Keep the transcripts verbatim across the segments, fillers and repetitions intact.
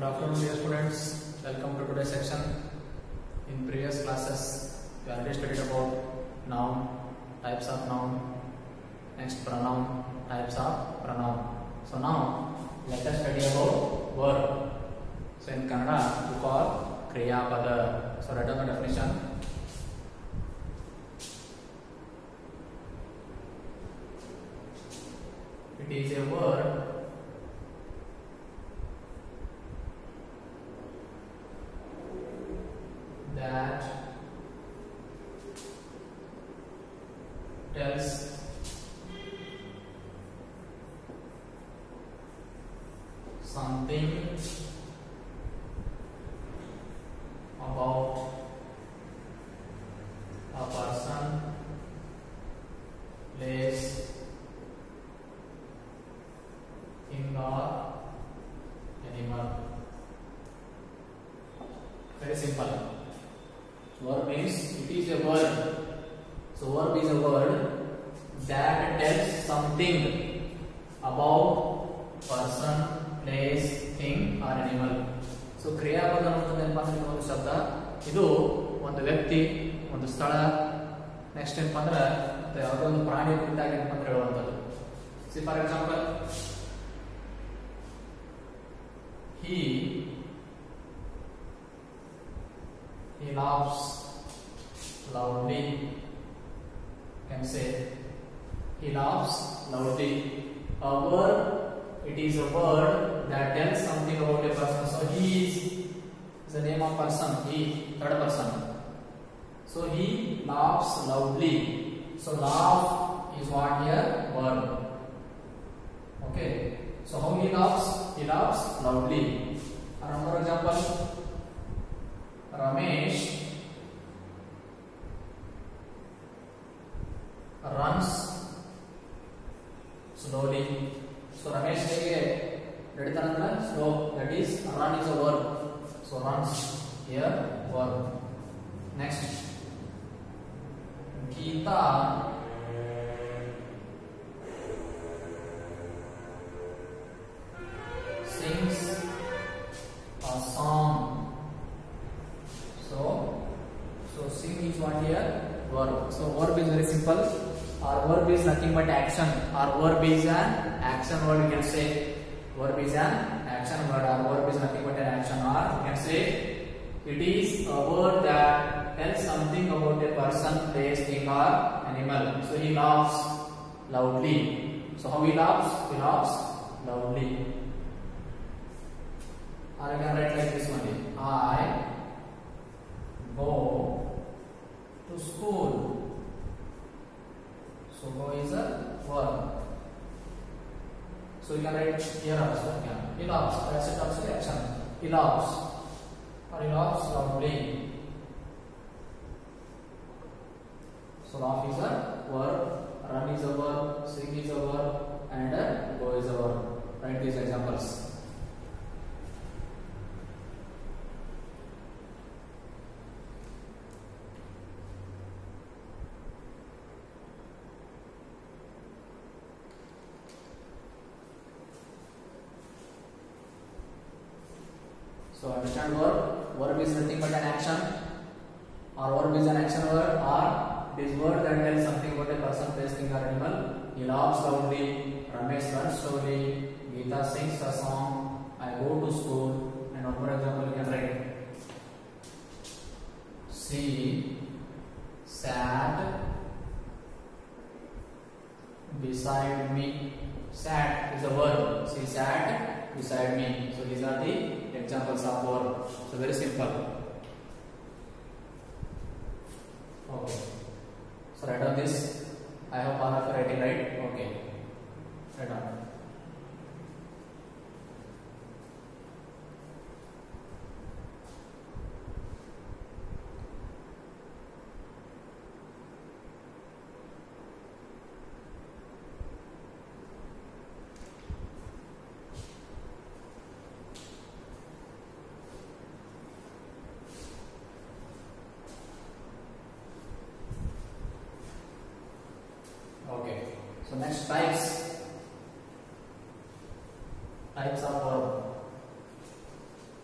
Good afternoon, dear students. Welcome to today's section. In previous classes, we already studied about noun, types of noun, next pronoun, types of pronoun. So now let us study about verb. So in Kannada, we call Kriya Pada. So write down the definition. It is a word that tells something about a person, place, thing or animal. Very simple. Verb means it is a word. So verb is a word that tells something about person, place, thing or animal. So ಕ್ರಿಯಾಪದ ಅನ್ನೋದು ಏನಪ್ಪಾ ಅಂದ್ರೆ ಒಂದು ಶಬ್ದ. ಇದು ಒಂದು ವ್ಯಕ್ತಿ, ಒಂದು ಸ್ಥಳ, ನೆಕ್ಸ್ಟ್ ಏನಪ್ಪಾ ಅಂದ್ರೆ ಯಾವುದೋ ಒಂದು ಪ್ರಾಣಿ ಕುರಿತಾಗಿ ಏನಪ್ಪಾ ಅಂತ ಹೇಳುವಂಥದ್ದು. See for example, he he laughs loudly. You can say he laughs loudly. A word, it is a word that tells something about a person. So he is, is the name of person. He, third person. So he laughs loudly. So laugh is what here? Verb. Okay. So how he laughs? He laughs loudly. Another example. Ramesh runs slowly. So Ramesh ಹೇಗೆ ನಡೀತಾನಂದ್ರೆ slow. That is run is a verb. So runs here verb. Next, Geeta sings a song. So, so sing is what here? Verb. So verb is very simple. Our verb is nothing but action. Our verb is an action word. You can say verb is an action word. Our verb is nothing but an action. Or you can say it is a word that tells something about a person, place, thing or animal. So he laughs loudly. So how he laughs? He laughs loudly. Or you can write like this one. I go to school. So go is a verb. So you can write here also. Yeah. He laughs. That's it also action. He laughs. Or he laughs loudly. So laugh is a verb. Run is a verb. Sing is a verb. And uh, go is a verb. Write these examples. So understand verb. Verb is nothing but an action. Or verb is an action word. Or this word that tells something about a person, place, thing or animal. He laughs loudly. Ramesh runs slowly. Geeta sings a song. I go to school. And one more example you can write. She sat beside me. Sat is a verb. She sat beside me. So these are the examples of verb. So very simple. Okay. So write down this. I hope all of you writing right. Okay. Write down. So next, types. Types of verb.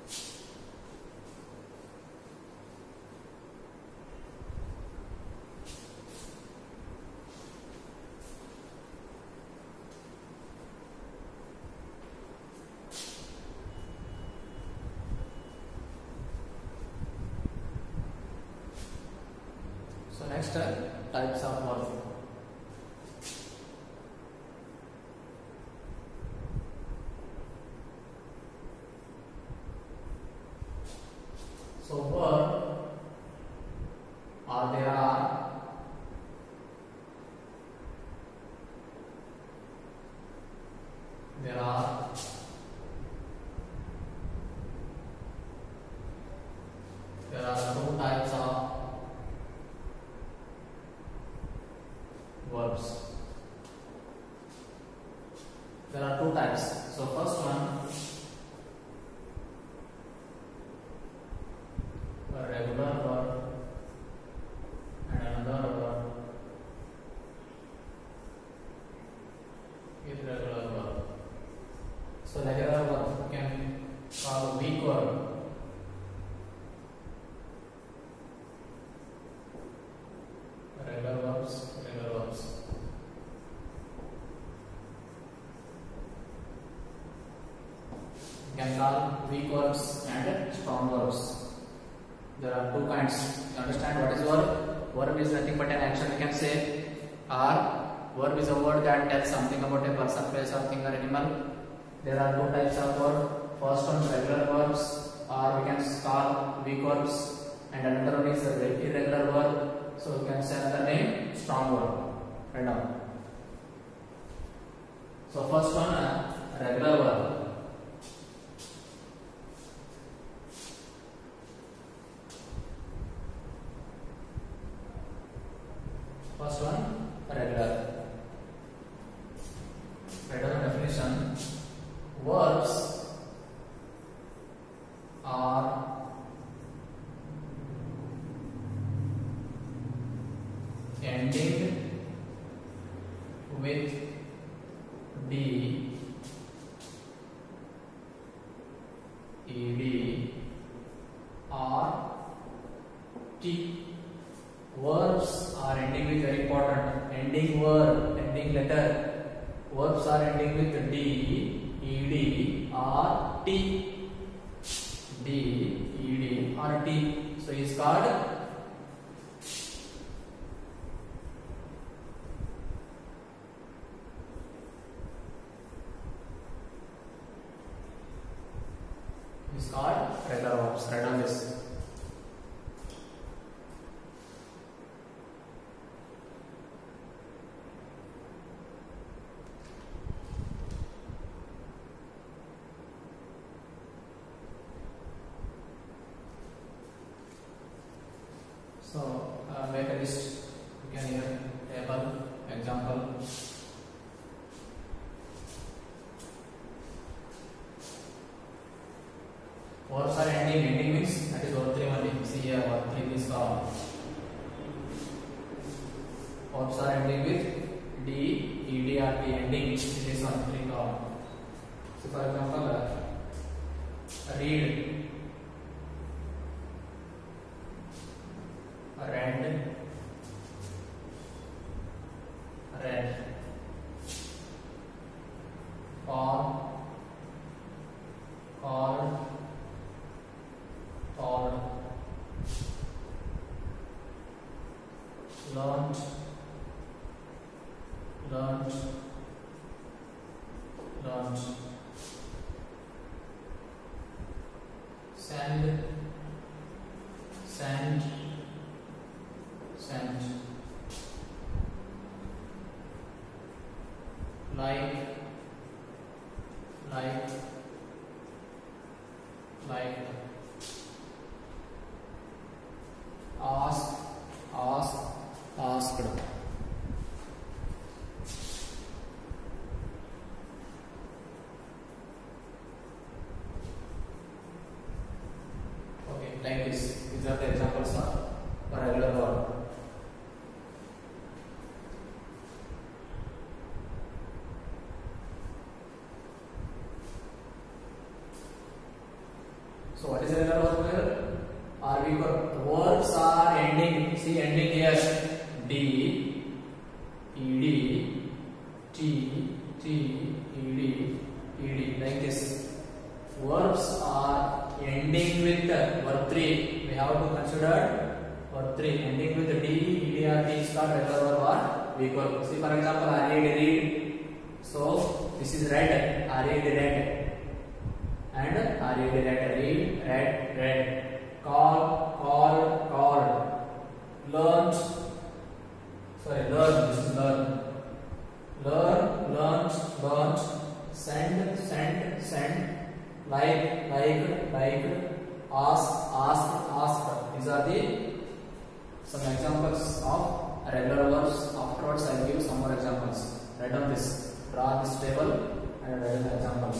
next uh, types of verb. So verb, or there are there are there are two types of verbs. There are two types. So first one, a regular verb and another verb, irregular verb. So regular verb you can call weak verb. Regular verbs, regular verbs. You can call weak verbs and strong verbs. There are two kinds. You understand what is verb? Verb is nothing but an action, you can say. Or verb is a word that tells something about a person, place, or thing, or animal. There are two types of verb. First one, regular verbs, or we can call weak verbs, and another one is a irregular verb. So you can say another name, strong verb. Right now. So first one, uh, regular verb. First one, regular. Regular definition: verbs are ending with D, ed, or T. Verbs are ending with, very important, ending verb, ending letter. Verbs are ending with D, ed, or T. D, ed, or T. So it is called is called regular verbs. Write down this. So uh, make a list. You can here table example. Verbs are ending. Ending means that is verb three only. See here verb three is called. Verbs are ending with D, ed, or T. Ending it is on three called. So for example, uh, read, read, read, call, called, called, learned, learned, learned, send, sent, sent, like, like, like, ask, ask, asked. Okay, like this. These are the examples of a regular verb. So what is a regular verb here? Are we got verbs are ending? See ending here. D, ed, T, T, ed, ed, like this. Verbs are ending with verb three. We have to consider Verb three ending with D, E D or T is called regular verb or weak verb. See for example, I read, read. So this is read, I read, read. And I read, read, read, read, read. Call, call, called. Learned. Sorry, learn. This is learn. Learn, learned, learned. Send, send, send. Like, like, like. Ask, ask, ask. These are the some examples of regular verbs. Afterwards, I will give some more examples. Write down this. Draw this table and write the examples.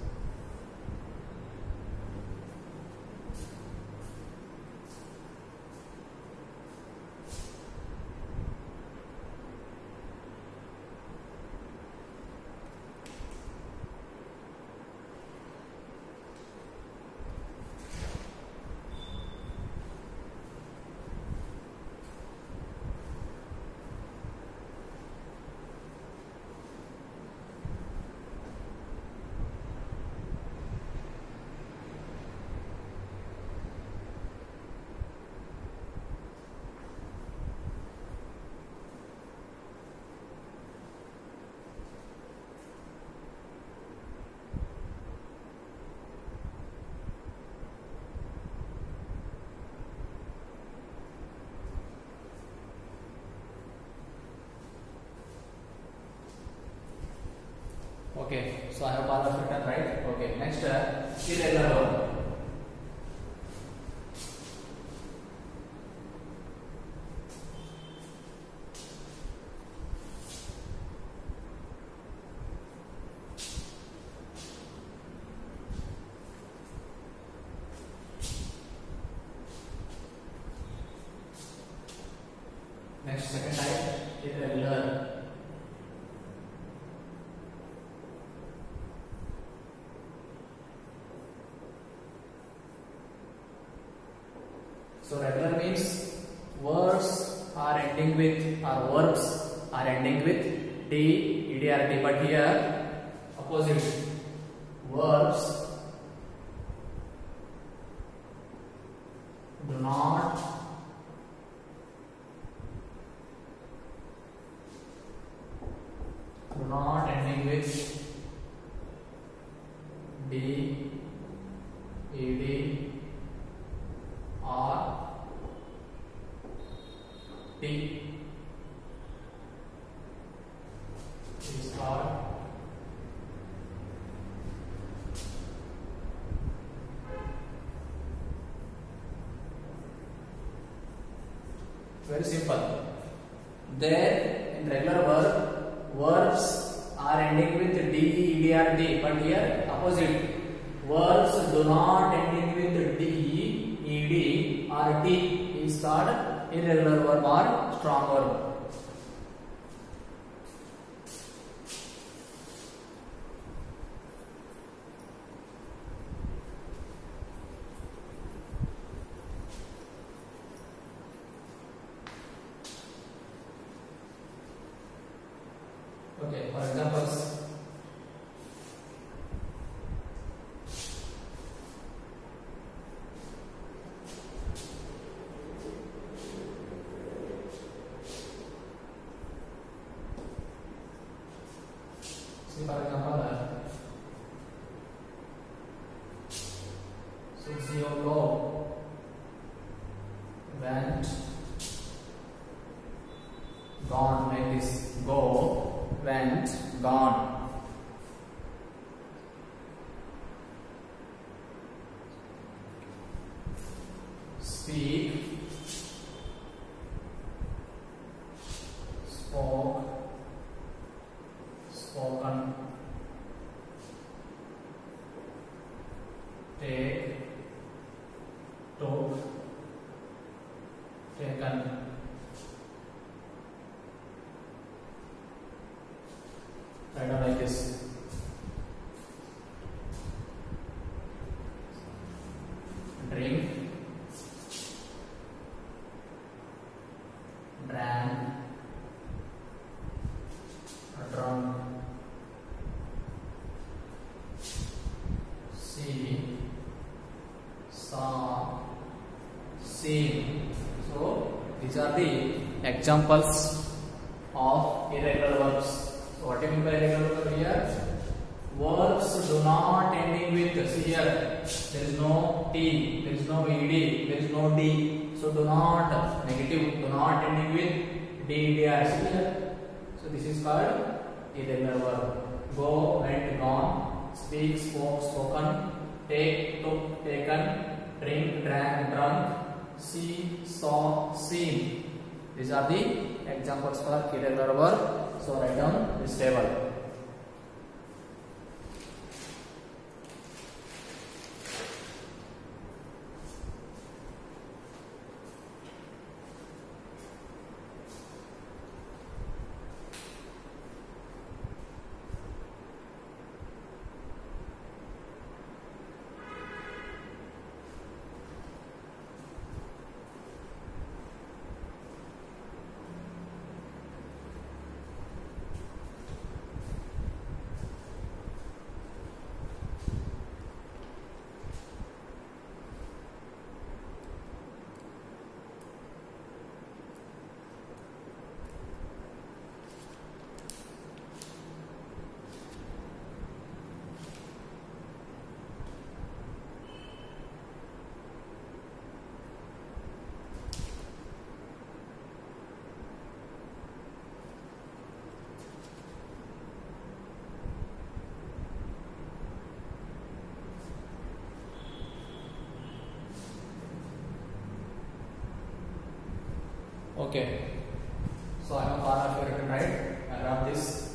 Okay, so I have part of written, right? Okay, next uh, irregular verb. Next, second type, irregular. So regular means words are ending with, or verbs are ending with D, E D or T, but here opposite. Verbs do not do not ending with D, E D or T is called very simple. There in regular verb, verbs are ending with D, E D or T, but here opposite. Verbs do not ending with D, E D or T is called irregular verb or strong verb. Okay, for examples. See for example, uh, Suzuki go, went, gone, like this. Go, went, gone. Speak, spoke, spoken. Take, took, taken. Right, like examples of irregular verbs. So what do you mean by irregular verb here? Verbs do not ending with, see here, there is no T, there is no E D, there is no D. So do not, negative, do not ending with D, D, R. See here. So this is called irregular verb. Go, went, gone, speak, spoke, spoken, take, took, taken, drink, drank, drunk, see, saw, seen. These are the examples for irregular verb. So write down this table. Okay, so I am a part of your written right. I grab this.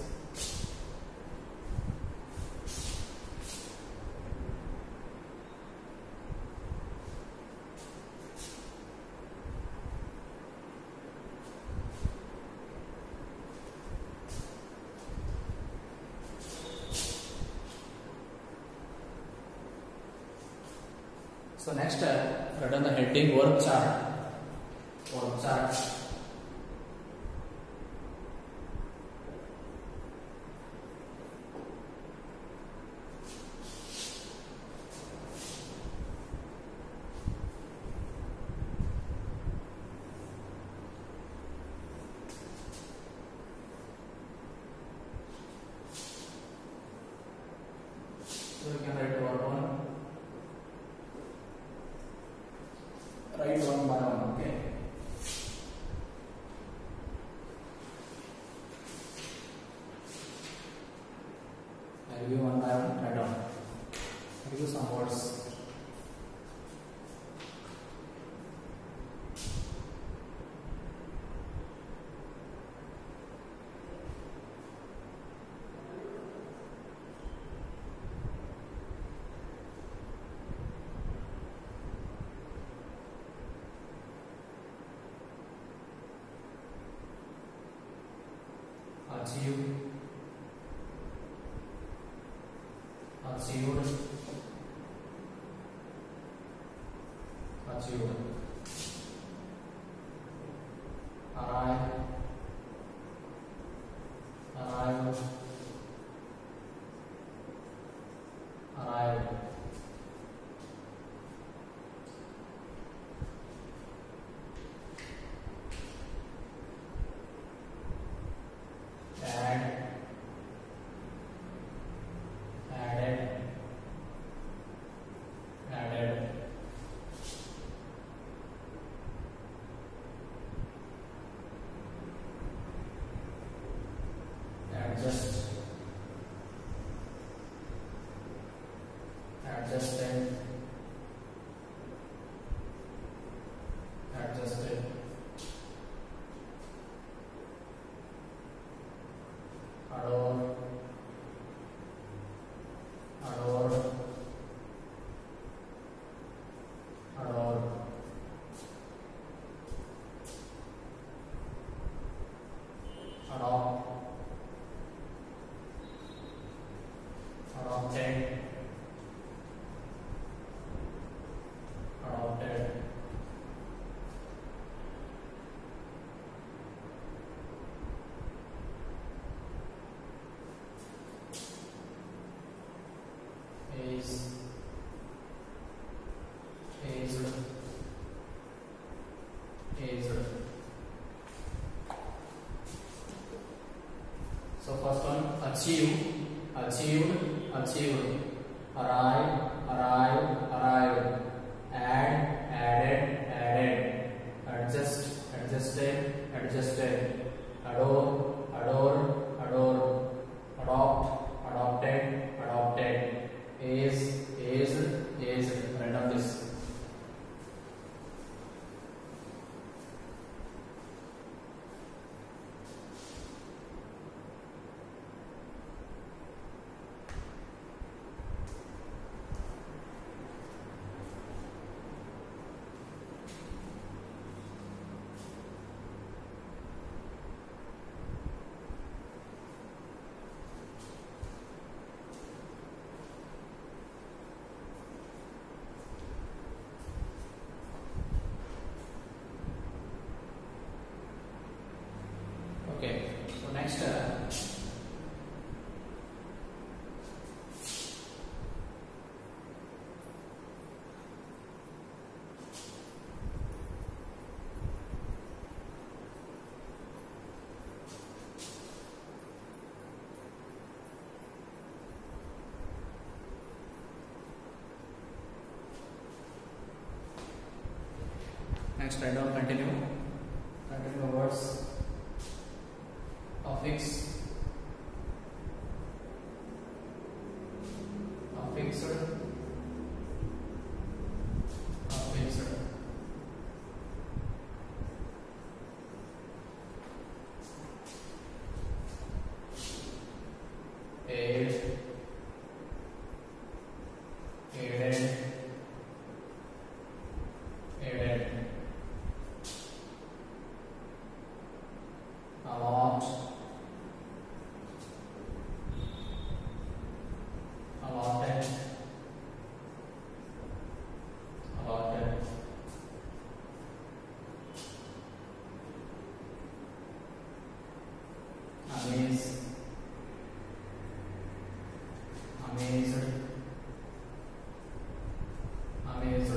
So next, uh, write on the heading verb chart. Verb chart. So you can write verb one. Write one by one. Okay. I will give one by one. Write down. I will give some words. Achieve, achieved, achieved, arrive, arrived, arrived, add, added, added, adjust, adjusted, adjusted, adore, adore, adore, adopt, adopted, adopted, is, is, is, achieved, achieved, arrive, arrive, arrived, add, added, added, adjust, adjusted, adjusted, adore, adore, adored, adopt, adopted, adopted, is, is, is. Write down this. Okay, so next uh, next write down continue. Continue words. Affix, affixed, affixed, aid, aided, aided, allot, allotted, allotted, amaze, amazed, amazed,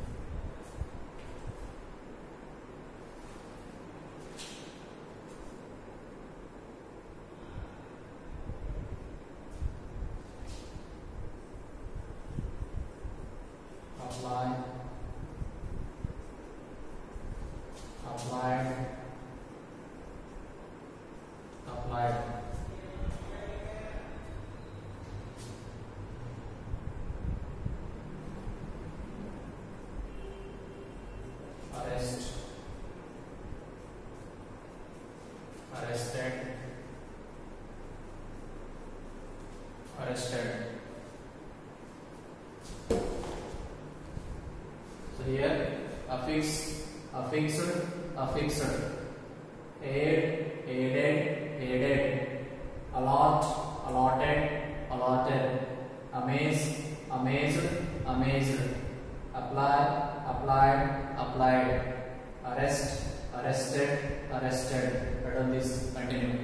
apply, applied, applied, arrest, arrested, arrested. So here affix, affixed, affixed, aid, aided, aided, allot, allotted, allotted, amaze, amazed, amazed, apply, applied, applied, arrest, arrested, arrested. Write down this. Continue.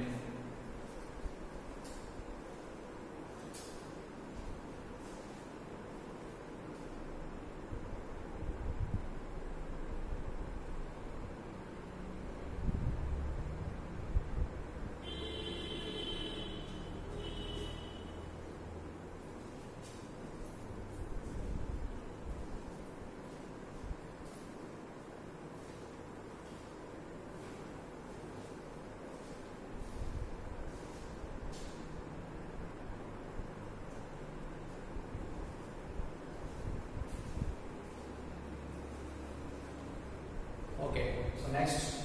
Okay, so next.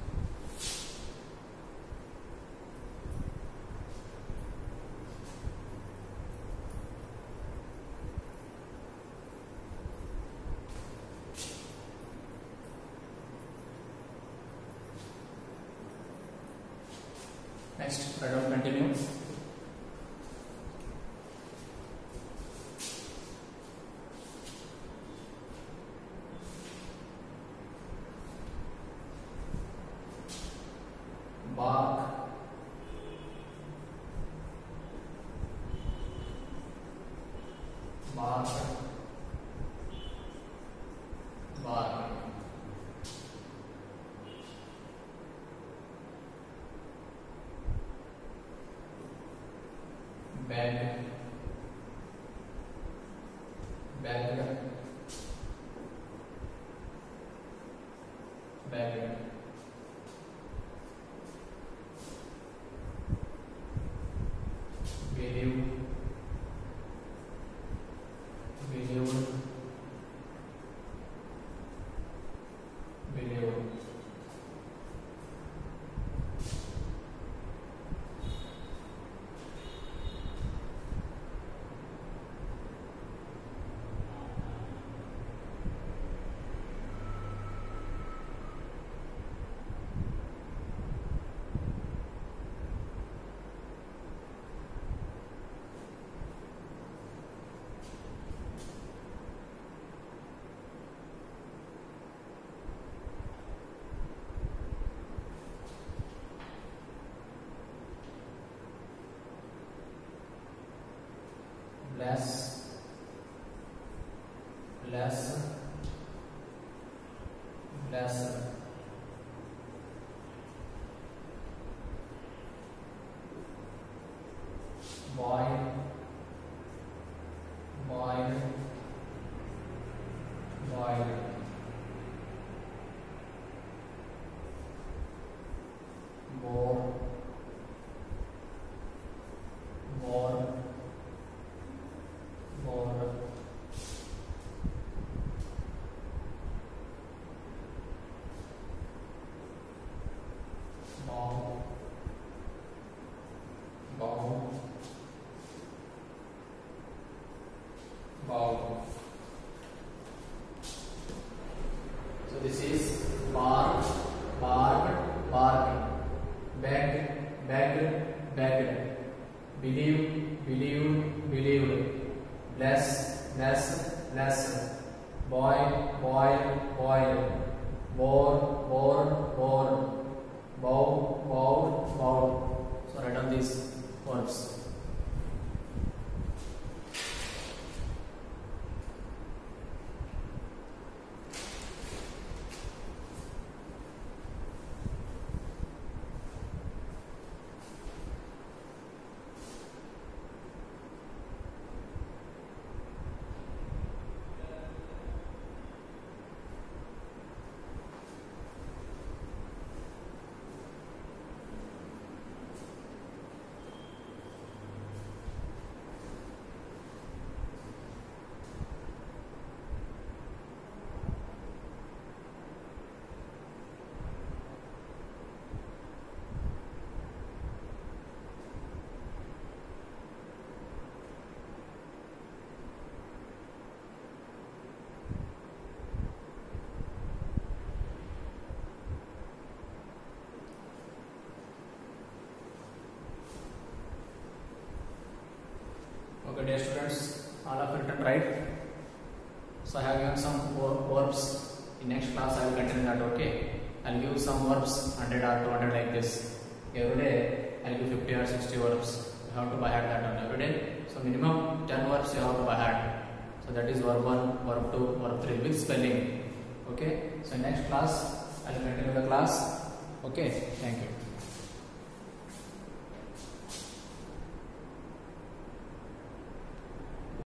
Next, write down continue. Bark, bark, bark, beg, bagged, bagged, believe, believed, believed, bless, bless, bless, boil, boil, boil, bore, bore, bore, bow, bow, bow. So this is bark, bark, bark, beg, begged, begged, believe, believed, believed, bless, bless, bless, boil, boil, boil, bore, bore, bore, bow, bow, bow. So write down these verbs. Okay, dear students, all of you written right. So I have given some verbs. In next class, I will continue that. Okay, I will give some verbs one hundred or two hundred like this. Every day, I will give fifty or sixty verbs. You have to by heart that one every day. So minimum ten verbs you have to by heart. So that is verb one, verb two, verb three with spelling. Okay. So next class, I will continue the class. Okay. Thank you.